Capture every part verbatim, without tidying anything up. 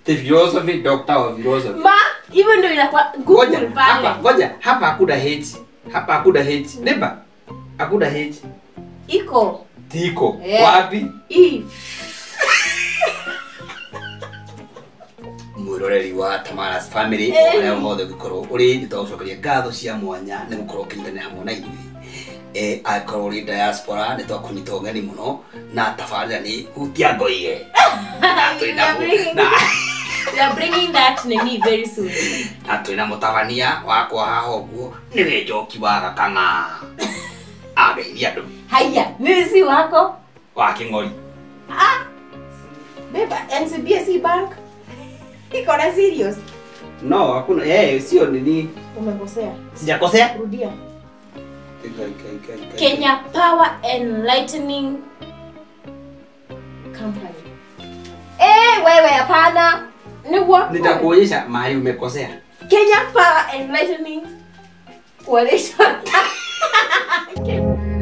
The philosophy doctor of philosophy. Ma, even though inakuwa Google pale. Hapa, ngoja, hapa hakuna H. Hapa hakuna H. Neba. Hakuna H. Iko. Tiko. Yeah. Wapi? E. Mwiroreri wa Tamara's family oya mothe gukoro uri nitwacokeria ngatho cia mwanya ni gukoro kinyitane hamwe na ithui eh akoro ri diaspora nitwakunyita ugeni muno na tabarira ni hutiangoire We are bringing that nini very soon. Atwina mutabania wakwa haho guo ni we njoki wa gakanga ageithia ndu Haya, nisi wako wa kingori ah beba N C B S E bank iko na serious. No, hakuna eh sio nini Umekosea. Sijakosea? Rudia. Kenya Power Enlightening Company. Eh, wewe hapana. Ni what? Nitakuonyesha mahali umekosea. Kenya Power Enlightening Coalition. Okay.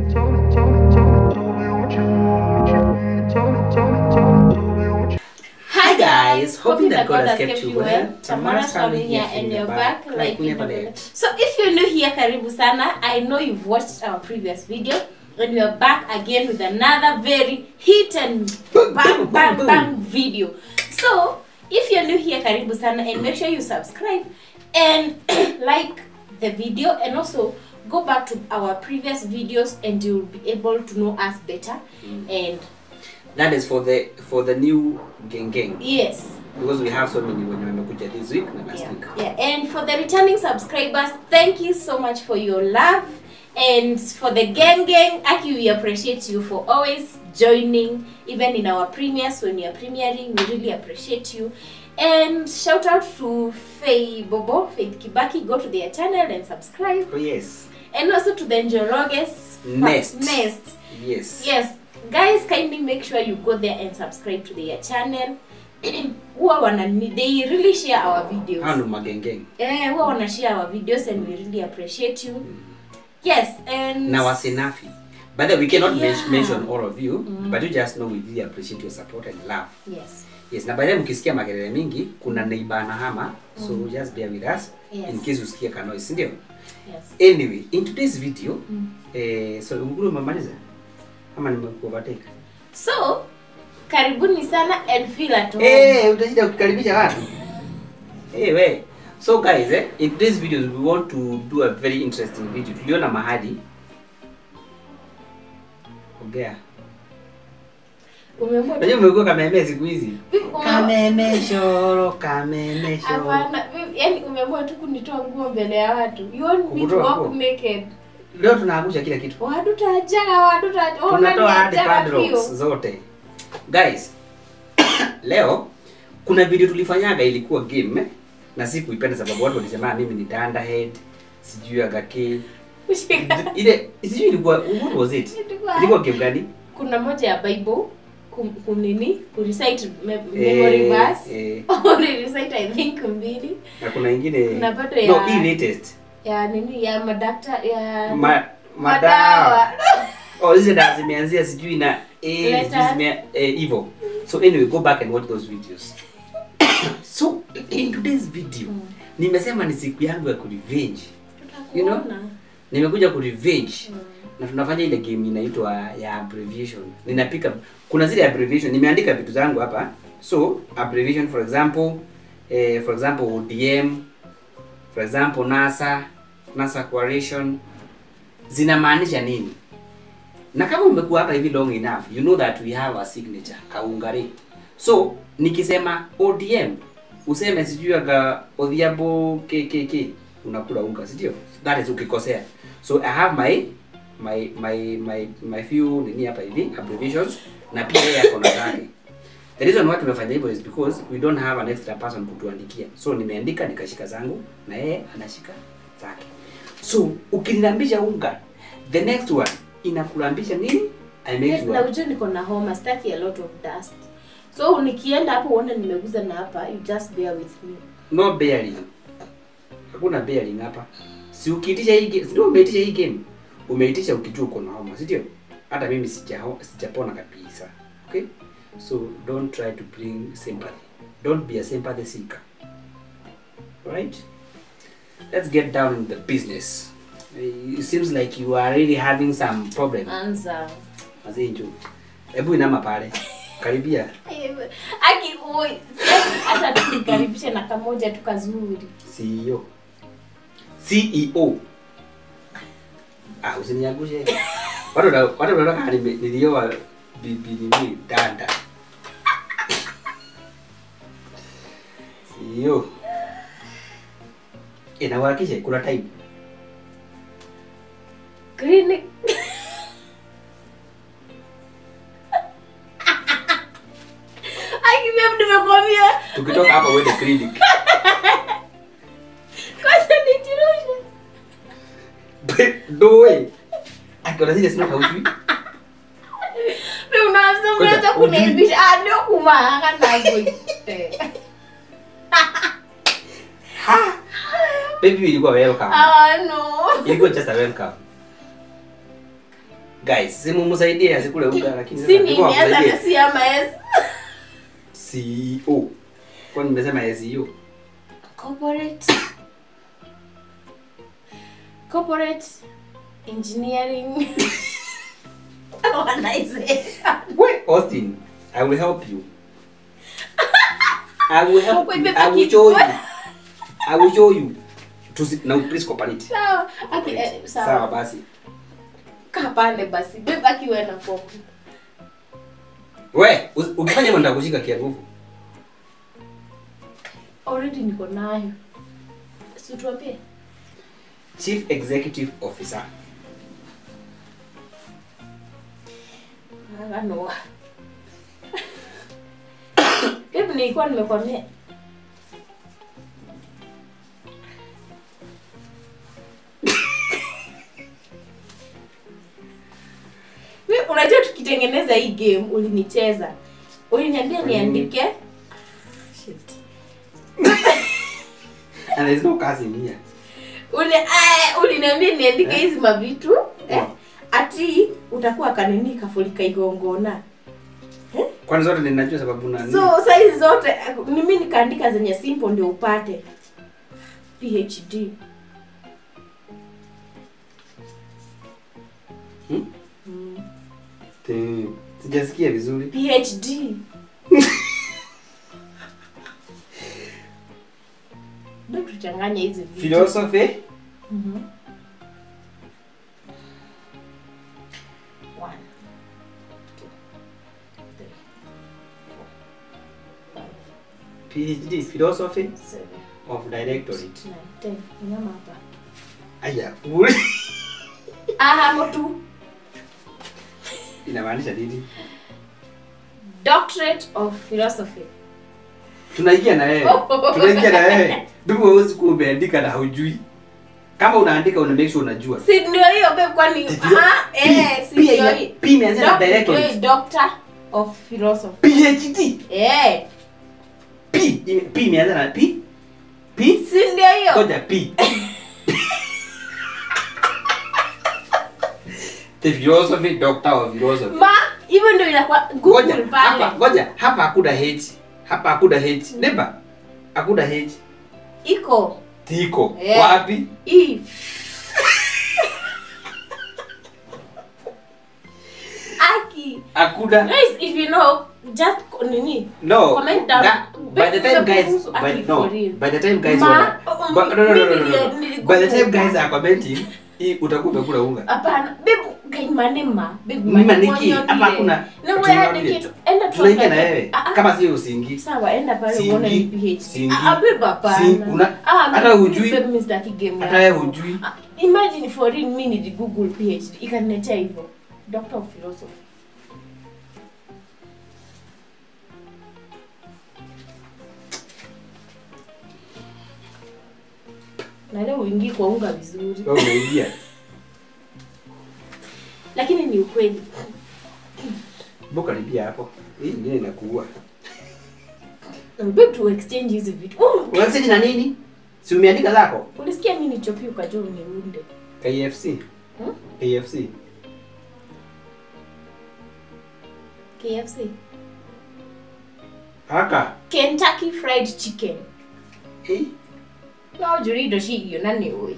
Hi guys, hoping that God has kept you well. Tamara's family here and you're back like we never left. So if you're new here, karibu sana. I know you've watched our previous video and we are back again with another very hit and bang bang bang video. So if you're new here, karibu sana, and make sure you subscribe and like the video, and also go back to our previous videos and you'll be able to know us better. Mm. And that is for the for the new gang gang. Yes. Because we have so many when you remember this week and last yeah. week. Yeah, and for the returning subscribers, thank you so much for your love. And for the gang gang, Aki, we appreciate you for always joining, even in our premieres when you are premiering. We really appreciate you. And shout out to Faye Bobo, Faith Kibaki. Go to their channel and subscribe. Oh yes. And also to the Njoroges Nest. Nest. Yes. Yes. Guys, kindly make sure you go there and subscribe to their channel. Huwa wana they really share our videos. Hanu magengeng. Eh, huwa wana share our videos and we really appreciate you. Mm. Yes, and now wasinafi. But then we cannot yeah. mention all of you, mm. but you just know we really appreciate your support and love. Yes. Yes, na baadaye mkisikia makelele mingi kuna neighbor na hama, mm. so just bear with us yes. in case usikie ka noise, ndio? Yes. Anyway, in today's video, mm. eh so unguru umemaliza? Ama nimekuovertake? So, karibuni sana and feel at home. Eh, utajida kukaribisha watu. Eh, we. So guys, eh, in today's video we want to do a very interesting video. Tuliona mahali. Ongea. Umemwona? Unajua umekuwa kameme siku hizi. Kameme shoro, kameme shoro. Hapana, yani umeamua tu kunitoa nguo mbele ya watu. You want me to walk naked? Leo tunaangusha kila kitu. Watu tajaga, watu tajaga. Tunatoa hadi padlocks zote. Guys, leo kuna video tulifanyaga ilikuwa game eh? Na sikuipenda sababu watu walisema mimi ni Thunderhead, sijui agake. Ile sijui ilikuwa what was it? Ilikuwa game gani? Kuna moja ya Bible kunini kurecite memory verse. Or recite I think mbili. Na kuna nyingine kuna bado ya no hii latest. Ya nini ya madakta ya Ma, madawa. Oh, hizi dawa zimeanzia sijui na eh zime evil. So anyway, go back and watch those videos. So in today's video, mm. nimesema ni siku yangu ya kurevenge. You know? Nimekuja kurevenge. Mm. Na tunafanya ile game inaitwa ya abbreviation. Ninapika kuna zile abbreviation, nimeandika vitu zangu hapa. So, abbreviation for example, eh, for example O D M, for example NASA, NASA Coalition zinamaanisha nini? Na kama umekuwa hapa hivi long enough, you know that we have a signature kaungari. So, nikisema O D M, useme sijui aga Odhiambo K K K, unakula unga, sio? That is ukikosea. So, I have my my my my my few nini hapa hivi abbreviations na pia yeye akona zake. The reason why tumefanya hivyo is because we don't have an extra person kutuandikia. So nimeandika nikashika zangu na yeye anashika zake. So ukinilambisha unga, the next one inakulambisha nini? I make sure. Na ujue niko na homa, staki a lot of dust. So nikienda hapo uone nimeguza na hapa, you just bear with me. No bearing. Hakuna bearing hapa. Si ukiitisha hii game, ndio umeitisha hii game. Umeitisha ukijua uko na homa, si ndio? Hata mimi sija sijapona kabisa. Okay? So don't try to bring sympathy. Don't be a sympathy seeker. Right? Let's get down in the business. It seems like you are really having some problem. Answer. Azinju. Ebu inama pale. Karibia. Aki oi. Hata tukaribisha na kamoja tu kazuri. C E O. C E O. Ah, usiniangushe. Watu na watu wanataka nilioa bibi nini dada. C E O. Inawakilisha kuna time. Clinic. Aki mimi nimekwambia. Tukitoka hapa uende clinic. Kwanza nijirushe. No way. Akona zile sina haujui. Mimi unaanza kuanza kuniibisha. Ah, ndio kumaka na boy. Ha. Baby ilikuwa welcome. Ah no. Ilikuwa just a welcome. Guys, simu msaidie asikule uga lakini sasa nilikuwa msaidie. Si ama S. C E O. Kwa nini nimesema S E O? Corporate. Corporate engineering. Organization. Wait, Austin, I will help you. I will help Wait, you. babe, I will keep show you. going. I will show you. To sit now, please cooperate. Sawa. Okay, eh, sawa. Sawa basi. Kapande basi. Beba kiwe na popo. We, ukifanya mambo ya kushika kia nguvu. Already niko nayo. Si tuambie. Chief Executive Officer. Ah, no. Bibi nilikuwa nimekwambia. Wewe unajua tukitengeneza hii game ulinicheza. Uliniambia niandike. Shit. And there's no curse in here. Ule eh uliniambia niandike hizi mavitu eh ati utakuwa kanini kafulika igongona. Eh? Kwani zote ninajua sababu nani? So size zote mimi nikaandika zenye simple ndio upate P H D. Hmm? Mm. Te, sijasikia vizuri. P H D. Ndio tuchanganya hizi vitu. Philosophy? Mhm. one two three four five P H D Philosophy seven of Directorate. nine ten. Nyama hapa. Aya, Aha, motu. inamaanisha nini? Doctorate of Philosophy. Tunaingia na wewe. Tunaingia na wewe. Ndugu huwezi kuandika na hujui. Kama unaandika una make sure unajua. Si ndio hiyo babe kwani ah eh si ndio hiyo. P imeanza na Directorate. Doctor of Philosophy. P H D. Eh. P P imeanza na P. P si ndio hiyo. Ngoja P. The Philosophy Doctor of Philosophy. Ma, hivyo ndio inakuwa Google pale. Hapa ngoja, hapa hakuna H. Hapa hakuna H. Neba. Hakuna H. Iko. Tiko. Yeah. Wapi? E. Aki. Hakuna. Guys, if you know, just nini? No. Comment down. That, by the time guys, by, no, by the time guys wanna, but, no, no, no, no, no, no. By the time guys are commenting, hii utakuwa umekula unga. Hapana, babe, kai manema, babe Mima niki, hapa hakuna. No, wewe niki, enda tu. Tunaingia na wewe. Kama sio usingi. Sawa, enda pale uone ni P H D. Ah, babe hapana. Hata hujui. Babe Mister Kigame. Hata wewe hujui. Imagine for real mimi ni Google P H D. Ikaniletea hivyo. Doctor of Philosophy. Na leo uingie kwa unga vizuri. Wewe unaingia. Lakini ni ukweli. Boka libia hapo. Hii nyingine inakuua. Babe to exchange hizi vitu. Unasema na nini? Si umeandika zako? Ulisikia mimi nichopia ukajua uniunde. K F C. Hmm? K F C. K F C. Haka. Kentucky Fried Chicken. Eh? No, juri ndo shi hiyo nani wewe?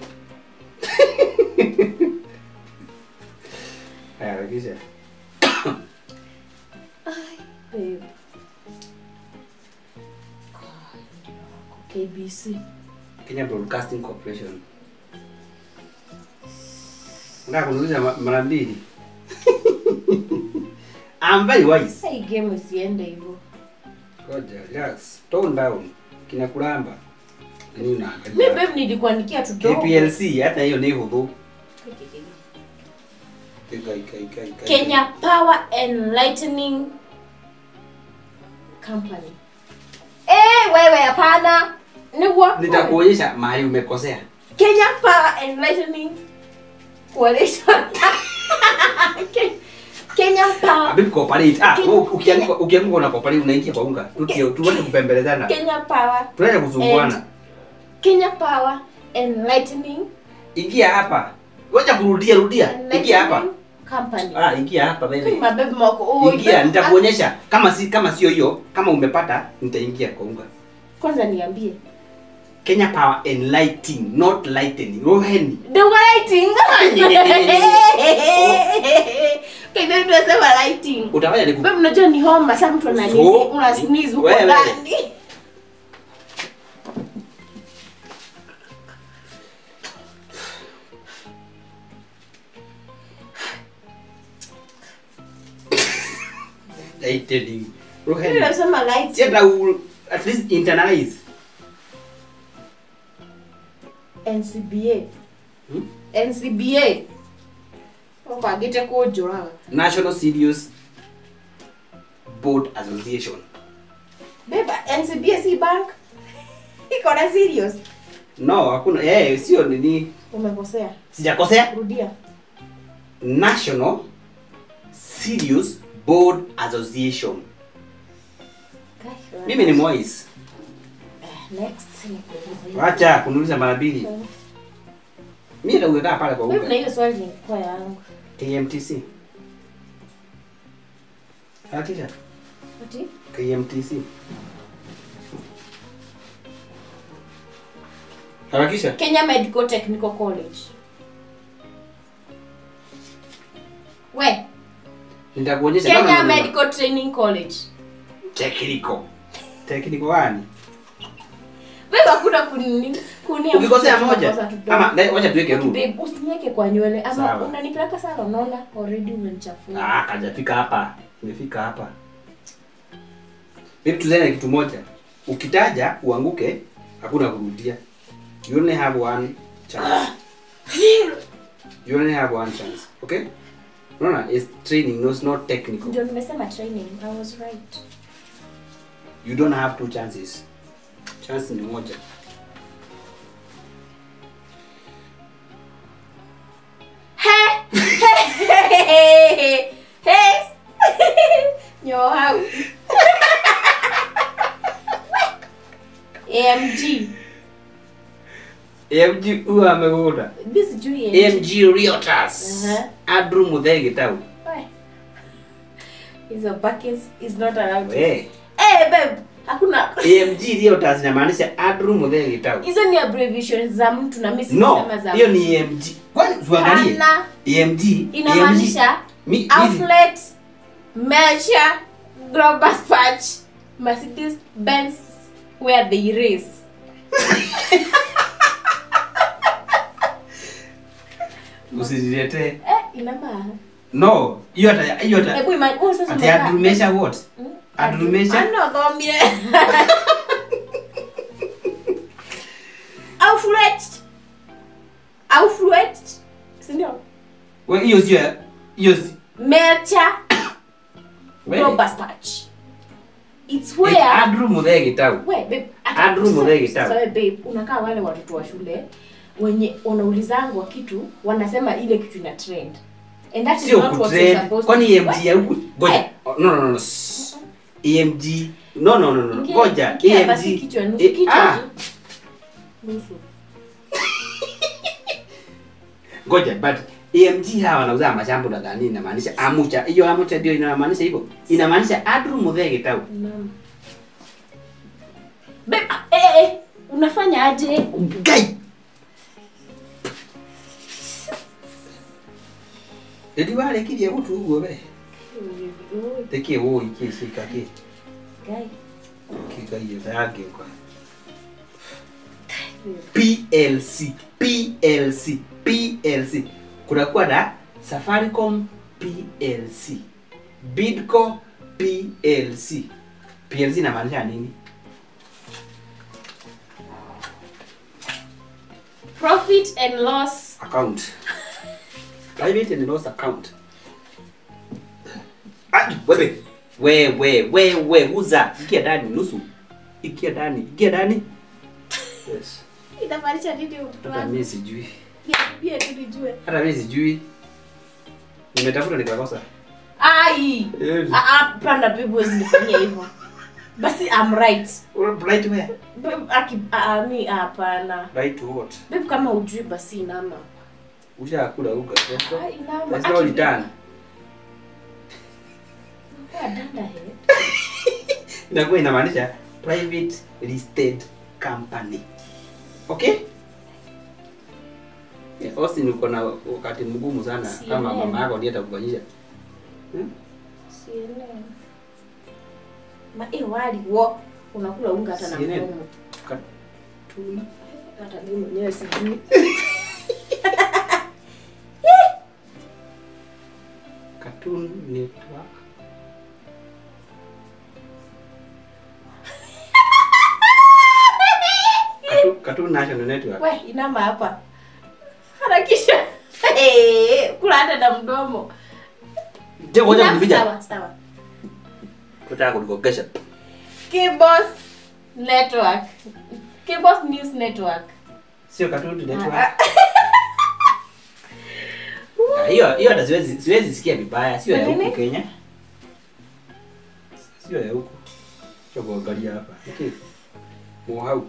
Aya, kisha. Ai, babe. K B C. Kenya Broadcasting Corporation. Nataka kuuliza mara mbili. I'm very wise. Hey, game usiende hivyo. Ngoja, relax. Tone down. Kina kulamba. Nini unaangalia? Mimi babe nilikuandikia tu dogo. K P L C hata hiyo ni hudhu. Kenya Power Enlightening Company. Eh, wewe hapana. Ni what? Nitakuonyesha mahali umekosea. Kenya Power Enlightening Coalition. Kenya Power. Abibi cooperate. Ah, ukianguka ukianguka na cooperate unaingia kwa unga. Tukio tuone kupembelezana. Kenya Power. Tunaje kuzunguana. Kenya Power Enlightening. Ingia hapa. Wacha kurudia rudia. Ingia hapa. Company. Ah, ingia hapa baby. Kama baby mako. Oh, ingia nitakuonyesha kama si kama sio hiyo, kama umepata nitaingia kwa unga. Kwanza niambie. Kenya Power Enlightening, not lightening. Roheni. The lighting. Okay, baby tunasema lighting. Utafanya ni baby unajua ni homa sasa mtu anani una sneeze huko ndani. Lightening. Roheni. Tunasema lighting. Sasa at least internalize. N C B A. Hmm? N C B A. Oka gite ko jora. National Serious Board Association. Beba N C B A si bank. Iko na serious. No, hakuna eh sio nini. Umekosea. Sijakosea. Rudia. National Serious Board Association. Mimi ni Moise. Next. Wacha kuniuliza mara mbili. Mimi ndio ungekaa pale kwa unga. unga. Mimi na hiyo swali ni kwa yangu. K M T C. Hakika. Ati? K M T C. Harakisha. Kenya Medical Technical College. We. Nitakuonyesha Kenya no, no, no, no. Medical Training College. Technical. Technical gani? Wewe hakuna kunini kuni. Ukikosea moja ama wacha tuweke rule. Babe, usiniweke kwa nywele ama unanipeleka sana unaona already umenichafua. Ah, kajafika hapa. Nimefika hapa. Hebu tuzane kitu moja. Ukitaja uanguke hakuna kurudia. You only have one chance. You only have one chance. Okay? No, no, it's training, no, it's not technical. Ndio nimesema training. I was right. You don't have two chances. Chance ni moja. Hey! Hey! Hey! Yo, how? A M G. A M G huwa amegoda. This is A M G Realtors. Uh-huh. Andrew Muthegi tau. Why? Hizo buckets is not allowed. Eh. Eh, babe. Hakuna. A M G Realtors inamaanisha Andrew Muthegi tau. Hizo ni abbreviation za mtu na mimi sisema za. No, hiyo ni A M G. Kwani tuangalie. A M G inamaanisha Outlet, Melcher, Global Patch, Mercedes Benz where they race. Usijilete. Eh, inama. No, hiyo hata hiyo hata. Hebu imagine wewe sasa unataka. Ati adumesha what? Adumesha. Ano gombe. Outlet. Outlet. Sindio? Wewe hiyo sio hiyo Melcher. Global Patch. It's where It's Andrew Muthegi tau. We, babe, Andrew Muthegi tau. Sawa babe, unakaa wale watoto wa shule wenye wanaulizangwa kitu wanasema ile kitu ina trend. And that is Sio not what you're supposed to. Kwani E M G ya huku ngoja. No no no. E M G. No no no no. Ngoja. E M G kichwa nusu kichwa. Nusu. Ngoja, but E M G hawa wanauza mashamba na gani inamaanisha amucha. Hiyo amucha ndio inamaanisha hivyo. Inamaanisha Andrew Muthegi tau. Naam. Babe, eh eh, unafanya aje? Guy. Dedi wale kidia mtu huo be. Teke wo ikishika ke. Guy. Kika hiyo yake kwa. P L C, P L C, P L C. Kuna kuwa na Safaricom P L C, Bidco P L C. P L C inamaanisha nini? Profit and loss account. Private and loss account. Ah, wewe. We we we we uza. Ikia ndani nusu. Ikia ndani. Ikia ndani. Yes. Itafanyisha nini mtu wangu? Mimi sijui. Pia tulijue. Hata mimi sijui. Nimetafuta nikakosa. Ai. Yes. Ah ah, panda bibi usinifanyie hivyo. Basi I'm right. Right where? Babe, aki ah mi hapana. Right to what? Babe, kama ujui basi inama. Ushakula uga. Ah, inama. That's not done. Kwa danda he. Inakuwa inamaanisha private listed company. Okay? Yeah, Austin uko na wakati mgumu sana kama mama yako ndiye atakufanyisha. Hmm? Sielewi. Ma eh wali wo unakula unga hata na mdomo. Katuna. Hata mimi mwenyewe sijui. Cartoon Network. Cartoon, Cartoon National Network. We, inama hapa. Harakisha. Eh, kula hata na mdomo. Je, ngoja nipija. Sawa, sawa. Kutaka kunikokesha. Kibos Network. Kibos News Network. Sio Cartoon Network. Hiyo hiyo hata siwezi siwezi sikia vibaya, sio ya huku Kenya. Sio ya huku. Chogo angalia hapa. Okay. Mohau.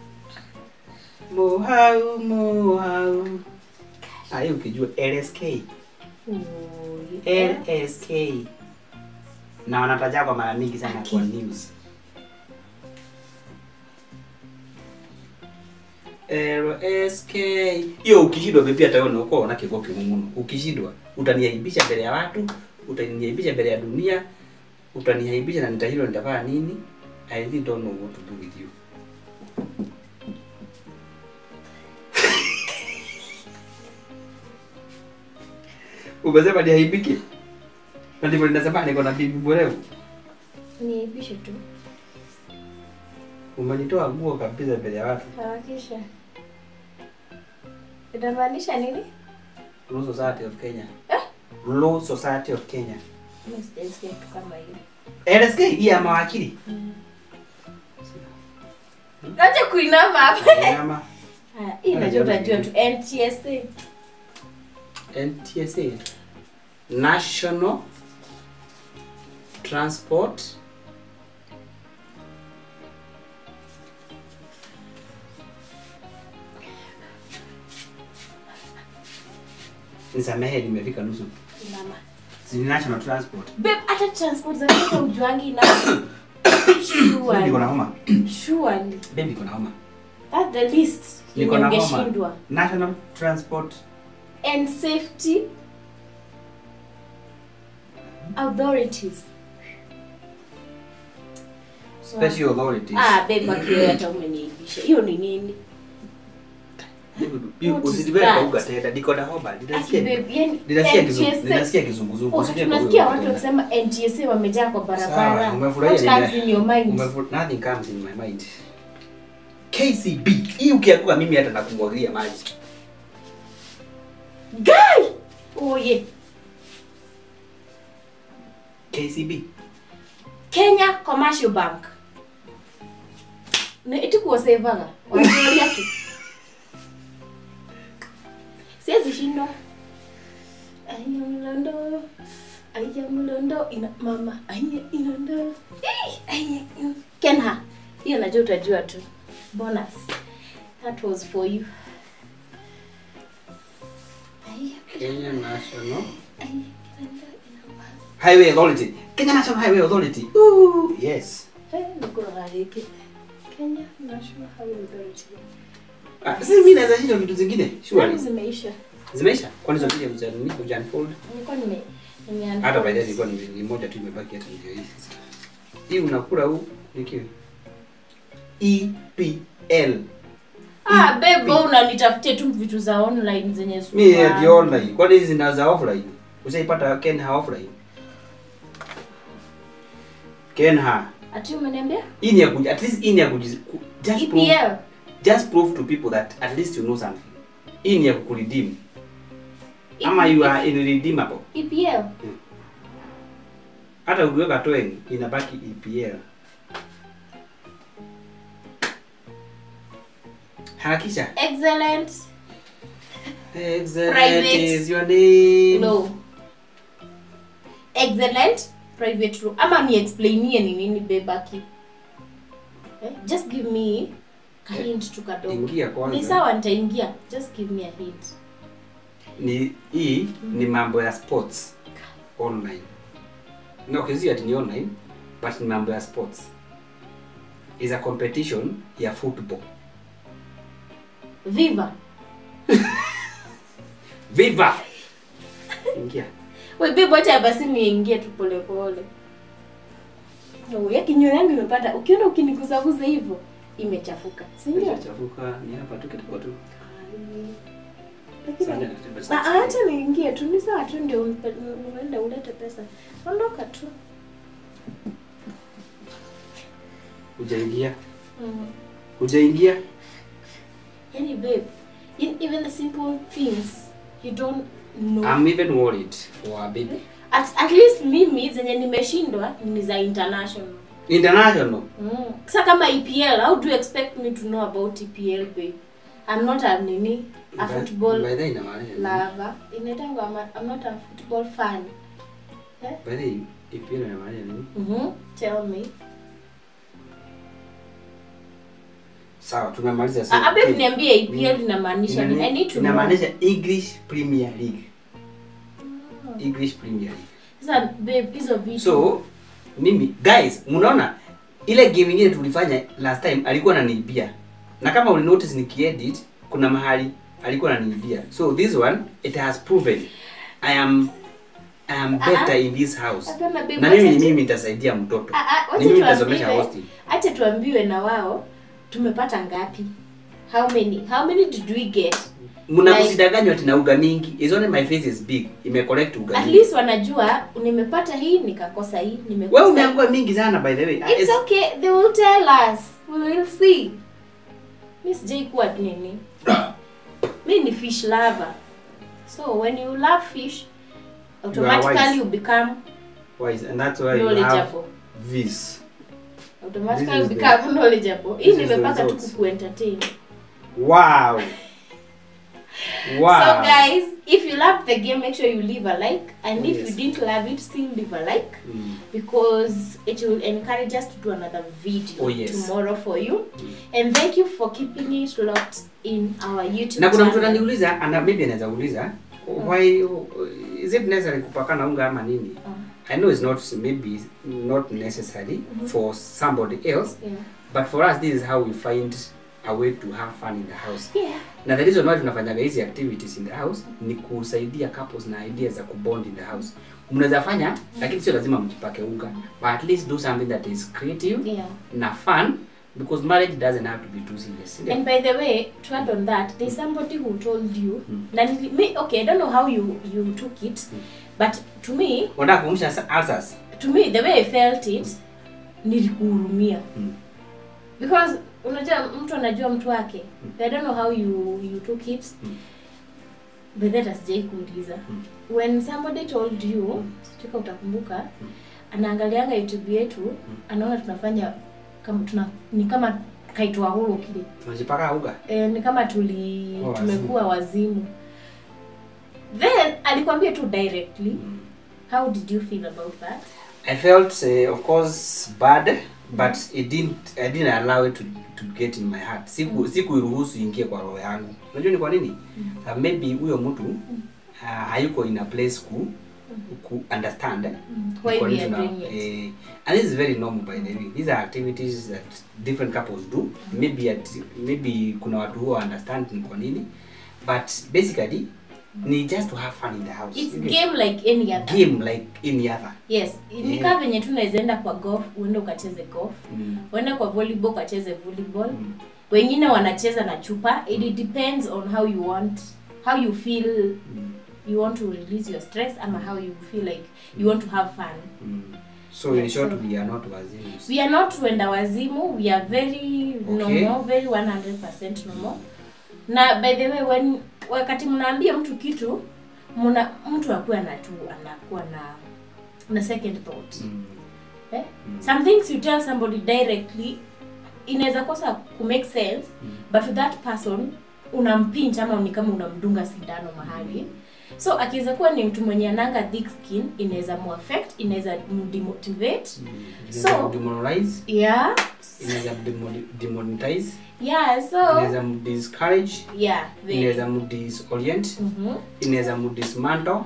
Mohau, mohau. Ah, hiyo ukijua L S K. L S K. Na wanataja kwa mara mingi sana kwa news. L S K. Hiyo ukishindwa vipi hata wewe unakuwa una kigoki mumu. Ukishindwa utaniaibisha mbele ya watu, utaniaibisha mbele ya dunia, utaniaibisha na nitahilo nitafanya nini? I really don't know what to do with you. Umesema niaibike? Na ndivyo ninasema niko na bibi mwerevu. Niaibishe tu. Umenitoa nguo kabisa mbele ya watu. Harakisha. Inamaanisha nini? Law Society of Kenya. Eh? Law Society of Kenya. Mimi sijasikia kitu kama hiyo. L S K hii ya mawakili. Mm. Acha kuinama hapa. Kuinama. Ah, hii najua utajua tu N T S A. N T S A. National Transport Nisamehe nimefika nusu. Mama. Si National Transport. Babe, hata transport za kama ujuangi na Sure. Niko na homa. Surely. Baby niko na homa. That's the least. Niko na homa. National Transport and Safety Authorities. Special Authorities. Ah, babe, wakio hata umeniibisha. Hiyo ni nini? Bibi usidivele kwa uga tena. Niko na homa. Ninasikia. Ninasikia kizungu. Ninasikia kizunguzungu. Usidivele. Tunasikia watu wakisema N T S A wamejaa kwa barabara. Umefurahia nini? In your mind. Nothing comes in my mind. K C B. Hii ukianguka mimi hata nakumwagilia maji. Guy! Oh yeah. K C B. Kenya Commercial Bank. Na eti kwa saveaga. Wanajua yake. Siwezi shindwa. Aya mlondo. Aya mlondo ina mama. Aya inondo. Aya Kenha. Hiyo najua utajua tu. Bonus. That was for you. Kenya National Highway Authority. Kenya National Highway Authority. Ooh, yes. Hey, niko rariki. Kenya National Highway Authority. Ah, sasa mimi naweza shida vitu zingine. Sure. Zimeisha. Zimeisha? Kwani zote hizo za nini hujan fold? Nilikuwa nime nimeanza. Hata baadaye nilikuwa ni moja tu imebaki hata ndio hii sasa. Hii unakula huu nikiwe. E P L. Ah, babe, unanitafutia tu vitu za online zenye sio. Mimi ya online. Kwani hizi zina za offline? Usaipata Kenha offline. Kenha. Ati umeniambia? Hii ni ya kuji, at least hii ni ya kuji, just E P L. prove, just prove to people that at least you know something. Hii ni ya kukuredeem. Ama you are irredeemable. E P L. Hmm. Hata ukiweka twenty inabaki E P L. Harakisha. Excellent. Excellent Private. is your name. No. Excellent private room. Ama ni explainie ni nini bebaki. Eh? Just give me a hint tu kadogo. Ingia kwanza. Ni sawa nitaingia. Just give me a hint. Ni hii mm. ni mambo ya sports online. No, kizia ati ni online, but ni mambo ya sports. Is a competition ya football. Viva. Viva. Ingia. Wewe bibi acha basi niingie tu pole pole. No, ya kinyo yangu imepata. Ukiona ukinigusaguza hivyo imechafuka. Si ndio? Imechafuka ni hapa tu kidogo tu. Lakini ah, acha niingie tu, ni sawa tu ndio unaenda ulete pesa. Ondoka tu. Ujaingia? Mm. Ujaingia? Yani babe, in even the simple things you don't know. I'm even worried for a baby. At, at least mimi zenye nimeshindwa ni za international. International? Mm. Sasa kama E P L, how do you expect me to know about E P L, babe? I'm not a nini, a by, football by the inamaanisha lover. Inaitangwa I'm not a football fan. Eh? By the E P L inamaanisha nini? Mhm. Tell me. Sawa, tumemaliza sasa. Abe niambie E P L inamaanisha nini? I need to know. Inamaanisha English Premier League. Oh. English Premier League. Sasa babe, hizo vitu. So, mimi guys, mnaona ile game nyingine tulifanya last time alikuwa ananiibia. Na kama uli notice nikiedit kuna mahali alikuwa ananiibia. So this one it has proven I am I am better uh -huh. in this house. Babe, na mimi mimi nitasaidia mtoto. Uh, uh, mimi nitasomesha hosting. Acha tuambiwe na wao tumepata ngapi? How many? How many did we get? Mnakusidanganywa ati na uga mingi. Is only my face is big. Ime correct uga. At least wanajua nimepata hii nikakosa hii nimekosa. Wewe umeangua mingi sana by the way. It's, It's okay. They will tell us. We will see. Miss J kuwa nini? Mimi ni fish lover. So when you love fish automatically you, you become wise, and that's why you have this. Automatically you become the, knowledgeable. Hii nimepata tu ku entertain. Wow. Wow. So guys, if you love the game, make sure you leave a like, and yes. if you didn't love it, still leave a like mm. because it will encourage us to do another video oh, yes. tomorrow for you. Mm. And thank you for keeping it locked in our YouTube na kuna mtu channel. ananiuliza, ana maybe anaweza kuuliza mm. why is it necessary kupakana unga ama nini? Mm. I know it's not maybe not necessary mm -hmm. for somebody else, yeah. but for us this is how we find a way to have fun in the house. Yeah. Na the reason why tunafanya hizi activities in the house ni kusaidia couples na ideas za kubond in the house. Mnaweza fanya mm -hmm. lakini sio lazima mjipake unga, but at least do something that is creative yeah. na fun, because marriage doesn't have to be too serious. Yeah. And by the way, to add on that, there's somebody who told you mm. that me okay, I don't know how you you took it, mm. but to me, unataka kumsha answers. To me the way I felt it, nilikuhurumia. Mm. Because unajua mtu anajua mtu wake. Mm. I don't know how you you took it. Mm. But that as Jay kuuliza. Mm. When somebody told you, mm. sitaka utakumbuka, mm. anaangalianga YouTube yetu, mm. anaona tunafanya kama tuna ni kama kaitwa huru kile. Tunajipaka uga. Eh, ni kama tuli oh, tumekuwa wazimu. Then alikwambia tu directly. Mm. How did you feel about that? I felt uh, of course bad, but it didn't I didn't allow it to to get in my heart. Siku mm. siku iruhusu ingie kwa roho yangu. Unajua ni kwa nini? Mm. Uh, maybe huyo mtu uh, hayuko in a place ku ku understand eh? Mm. Why we are doing it. Uh, and this is very normal by the way. These are activities that different couples do. Mm. Maybe at maybe kuna watu who understand ni kwa nini, but basically ni just to have fun in the house. It's okay. Game like any other. Game like any other. Yes. Yeah. Ni kama venye tu unaenda kwa golf, uende ukacheze golf. Mm. Uende kwa volleyball ukacheze volleyball. Mm. Wengine wanacheza na chupa. It, it depends on how you want, how you feel. Mm. You want to release your stress ama how you feel like you want to have fun. Mm. So in short, so we are not wazimu. We are not wenda wazimu. We are very okay. normal, very one hundred percent normal. Na by the way, when wakati mnaambia mtu kitu, muna mtu akuwa na tu anakuwa na na second thought. Mm. Eh? Mm. Some things you tell somebody directly inaweza kosa ku make sense, mm. but to that person unampinja ama ni kama unamdunga sindano mahali. Mm. So akiweza kuwa ni mtu mwenye ananga thick skin, inaweza mu affect, inaweza demotivate. Mm. So demoralize. Yeah. Inaweza demonetize. Yeah, so inaweza mu discourage. Yeah. Inaweza mu disorient. Mhm. Inaweza mu dismantle.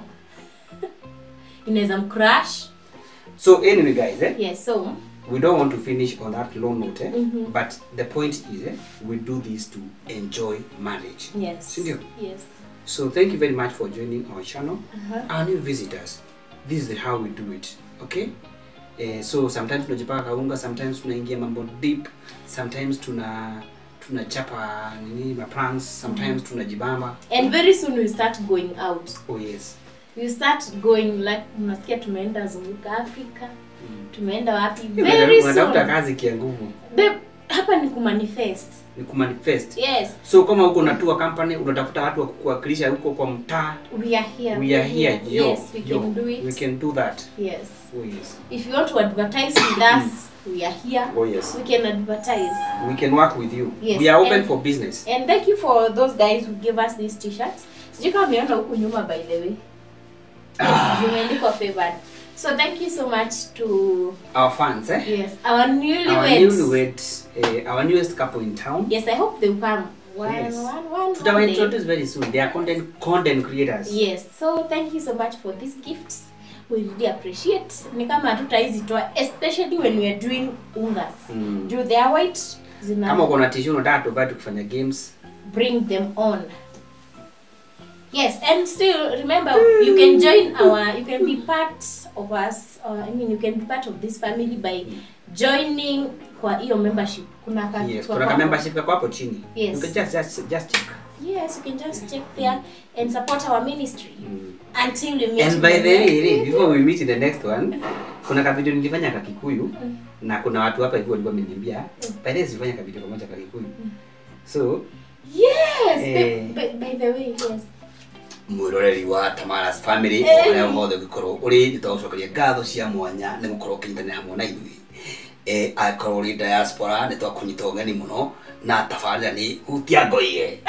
Inaweza mu crash. So anyway guys, eh? Yes, so we don't want to finish on that low note, eh? Mm-hmm. But the point is, eh, we do this to enjoy marriage. Yes. Sindio? Yes. So thank you very much for joining our channel. Uh-huh. Our new visitors, this is how we do it, okay? Uh, so sometimes tunajipaka kaunga, sometimes tunaingia mambo deep, sometimes tuna tunachapa nini ma pranks, sometimes tunajibamba. And very soon we start going out. Oh yes. We start going like unasikia tumeenda zunguka Africa. Mm. Tumeenda wapi? Very yeah, soon. Unatafuta kazi kia nguvu. Babe, hapa ni kumanifest. Ni kumanifest. Yes. So kama uko na tour company unatafuta watu wa kuwakilisha huko kwa mtaa. We are here. We are here. Yo, yes, we yo, can do it. We can do that. Yes. Oh yes. If you want to advertise with us, we are here. Oh yes. We can advertise. We can work with you. Yes. We are open and, for business. And thank you for those guys who gave us these t-shirts. Sijui kama umeona huku nyuma by the way. Yes, zimeandikwa favored. So thank you so much to our fans, eh? Yes, our newlyweds. Our newlywed, uh, our newest couple in town. Yes, I hope they will come one, yes. one, one, to one introduce very soon. They are content content creators. Yes, so thank you so much for these gifts. We really appreciate. Ni kama hatutaizitoa, especially when we are doing ungas. Mm. Do they are white? Zina kama uko na tissue unataka tuvae tukifanya games, bring them on. Yes, and still remember you can join our, you can be part of us, or I mean you can be part of this family by joining kwa hiyo membership. Kuna ka yes, kuna ka membership kwa hapo chini. Yes. You can just just just check. Yes, you can just check there and support our ministry mm. until we meet. And by the way, before we meet in the next one, kuna ka video nilifanya kwa Kikuyu mm. na kuna watu hapa hivyo walikuwa wameniambia, mm. by the way sifanya ka video pamoja kwa Kikuyu. Mm. So, yes, eh, by, by the way, yes. Mwiroreri wa Tamara's family oya mothe gukoro uri nitwacokeria ngatho cia mwanya ni gukoro kinyitane hamwe na ithui eh akoro ri diaspora ni twakunyita ugeni muno na tabarira ni hutia ngoie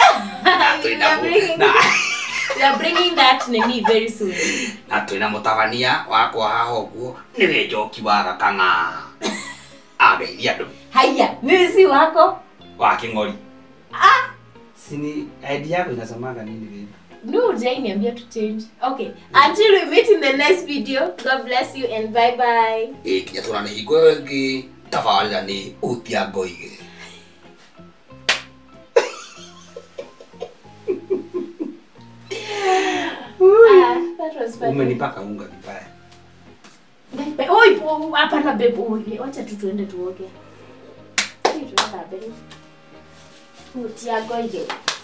we are bringing that nini very soon na twina mutabania wakwa haho guo ni we njoki wa gakanga ageithia ndu haya nisi wako wa kingori ah sini idea yako inasemaga nini baby? No, Jane, I'm here to change. Okay. Until we meet in the next video. God bless you and bye bye. Eh, kinya turane higwegi tafarira ni utia ngoige. Ah, that was funny. Umenipaka unga vibaya. Bye. Oi, hapa na babe. Oi, wacha tu tuende tuoge. Sisi tunaenda babe. Utia ngoige.